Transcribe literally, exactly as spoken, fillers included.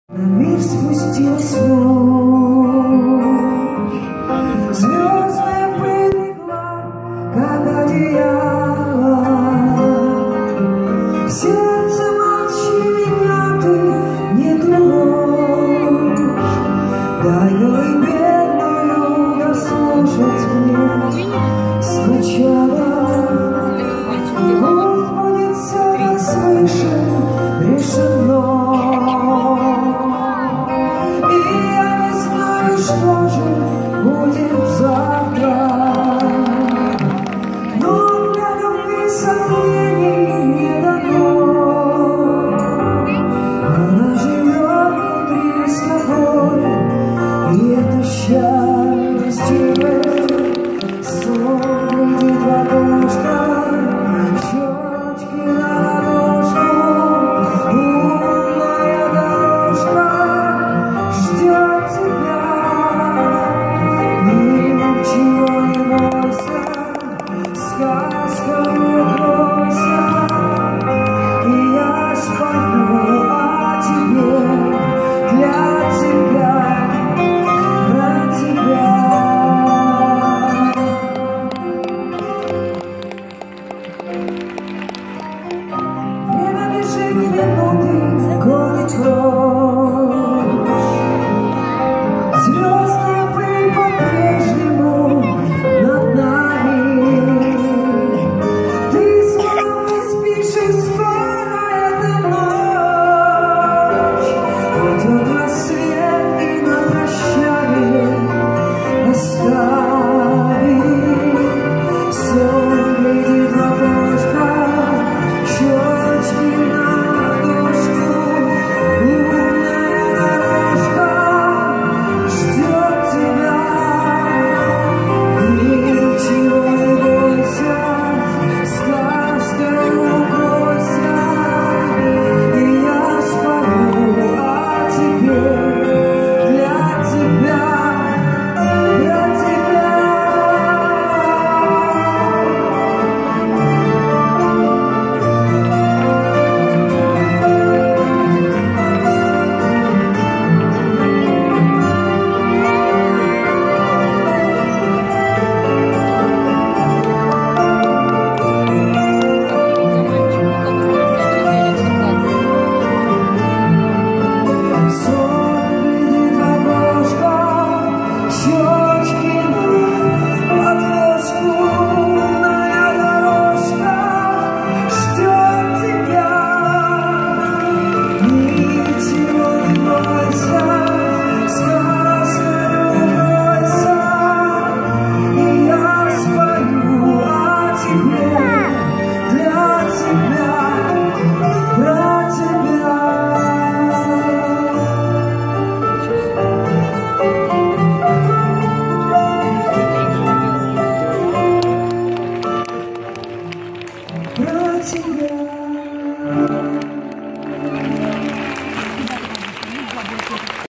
На мир спустилась ночь, звездная прилегла, как одеяло. В сердце молчи, меня ты не тревожь, дай колыбельную дослушать мне. Сначала пусть будет все свыше решено. Что же будет завтра? Но для любви сомнений не дано. Она живет внутри с тобой, и это счастье. Сон глядит в окошко, щечки на ладошку, лунная дорожка ждет тебя. Сказкою укройся, и я спою о тебе, для тебя, про тебя. Время бежит, минуты гонит прочь, звездная пыль по-прежнему над нами. Про тебя.